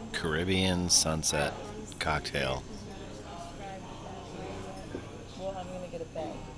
Caribbean sunset cocktail. Well, I'm gonna get a bag.